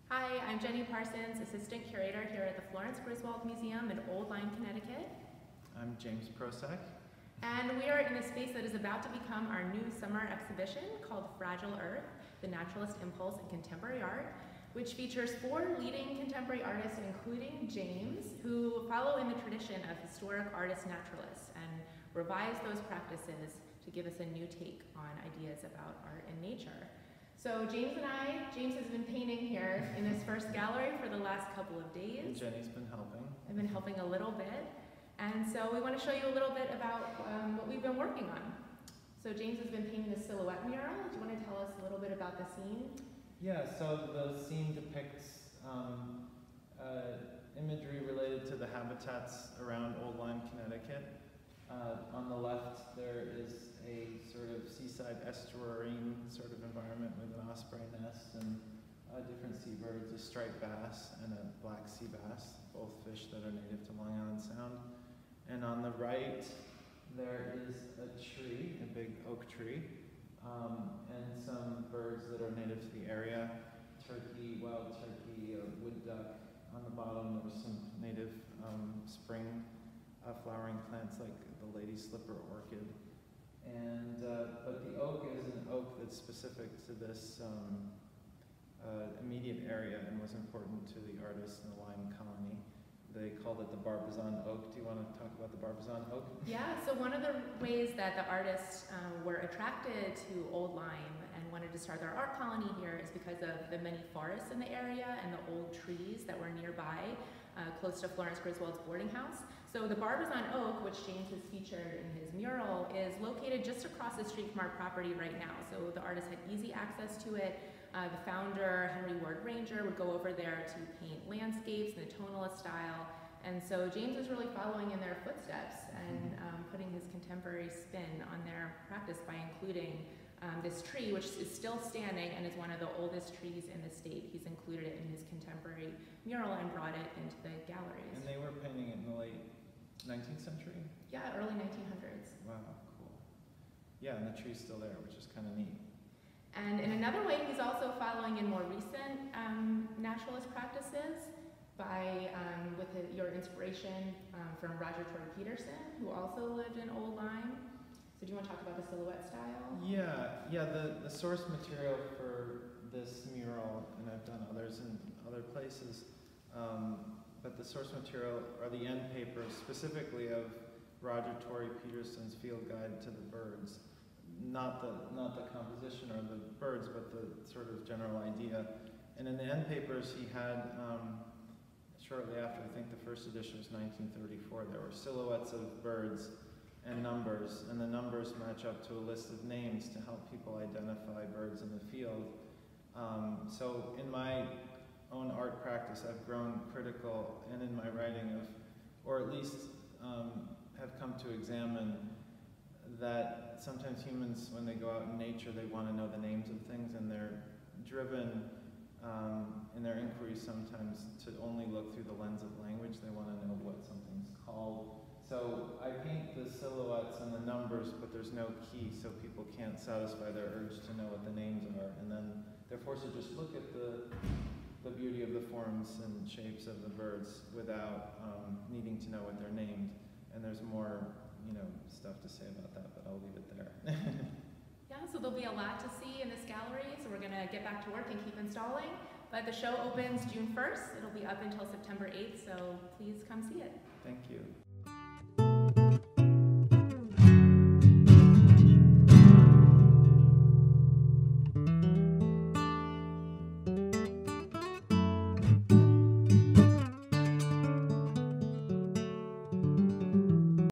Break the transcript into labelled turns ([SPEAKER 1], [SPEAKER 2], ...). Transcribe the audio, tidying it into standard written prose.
[SPEAKER 1] Hi, I'm Jenny Parsons, Assistant Curator here at the Florence Griswold Museum in Old Lyme, Connecticut.
[SPEAKER 2] I'm James Prosek.
[SPEAKER 1] And we are in a space that is about to become our new summer exhibition called Fragile Earth, the Naturalist Impulse in Contemporary Art, which features 4 leading contemporary artists, including James, who follow in the tradition of historic artist naturalists and revise those practices to give us a new take on ideas about art and nature. So James has been painting here in this first gallery for the last couple of days.
[SPEAKER 2] And Jenny's been helping.
[SPEAKER 1] I've been helping a little bit. And so we want to show you a little bit about what we've been working on. So James has been painting the silhouette mural. Do you want to tell us a little bit about the scene?
[SPEAKER 2] Yeah, so the scene depicts imagery related to the habitats around Old Lyme, Connecticut. On the left there is a sort of seaside estuarine sort of environment with an osprey nest and different seabirds, a striped bass and a black sea bass, both fish that are native to Long Island Sound. And on the right there is a tree, a big oak tree, and some birds that are native to the area, turkey, wild turkey, wood duck. On the bottom there was some native spring flowering plants like the lady slipper orchid. And but the oak is an oak that's specific to this immediate area and was important to the artists in the Lyme colony. They called it the Barbizon oak. Do you want to talk about the Barbizon oak?
[SPEAKER 1] Yeah, so one of the ways that the artists were attracted to Old Lyme and wanted to start their art colony here is because of the many forests in the area and the old trees that were nearby, close to Florence Griswold's boarding house. So the Barbizon oak, which James has featured in his mural, is located just across the street from our property right now. So the artist had easy access to it. The founder, Henry Ward Ranger, would go over there to paint landscapes in the tonalist style. And so James was really following in their footsteps and putting his contemporary spin on their practice by including this tree, which is still standing and is one of the oldest trees in the state. He's included it in his contemporary mural and brought it into the galleries.
[SPEAKER 2] And they were painting it in the late 19th century?
[SPEAKER 1] Yeah, early 1900s.
[SPEAKER 2] Wow, cool. Yeah, and the tree's still there, which is kind of neat.
[SPEAKER 1] And in another way, he's also following in more recent naturalist practices with your inspiration from Roger Tory Peterson, who also lived in Old Lyme. So do you want to talk about the silhouette style?
[SPEAKER 2] Yeah, the source material for this mural, and I've done others in other places, but the source material are the end papers, specifically of Roger Tory Peterson's Field Guide to the Birds. Not the composition or the birds, but the sort of general idea. And in the end papers he had, shortly after, I think the first edition was 1934, there were silhouettes of birds and numbers, and the numbers match up to a list of names to help people identify birds in the field. So in my own art practice, I've grown critical, and in my writing of, or at least have come to examine that sometimes humans, when they go out in nature, they want to know the names of things, and they're driven in their inquiries sometimes to only look through the lens of language. They want to know what something's called. So I paint the silhouettes and the numbers, but there's no key, so people can't satisfy their urge to know what the names are, and then they're forced to just look at the beauty of the forms and shapes of the birds without needing to know what they're named. And there's more, stuff to say about that, but I'll leave it there.
[SPEAKER 1] Yeah, so there'll be a lot to see in this gallery, so we're going to get back to work and keep installing. But the show opens June 1st. It'll be up until September 8th, so please come see it.
[SPEAKER 2] Thank you.